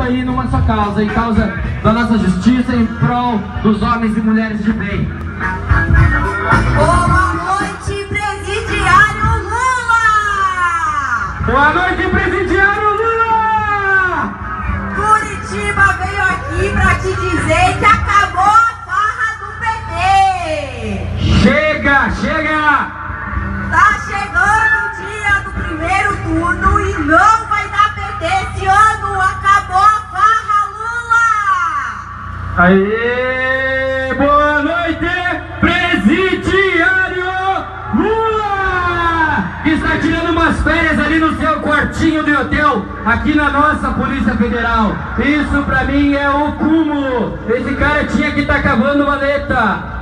aí numa sua causa, em causa da nossa justiça, em prol dos homens e mulheres de bem. Boa noite, presidiário Lula! Boa noite, presidiário Lula! Curitiba veio aqui pra te dizer que acabou a farra do PT! Chega, chega! Tá chegando o dia do primeiro turno e não vai dar PT esse ano! Acabou a farra, Lula! Aê! Boa noite, presidiário Lula! Que está tirando umas férias ali no seu quartinho de hotel, aqui na nossa Polícia Federal. Isso pra mim é o cúmulo. Esse cara tinha que estar cavando valeta.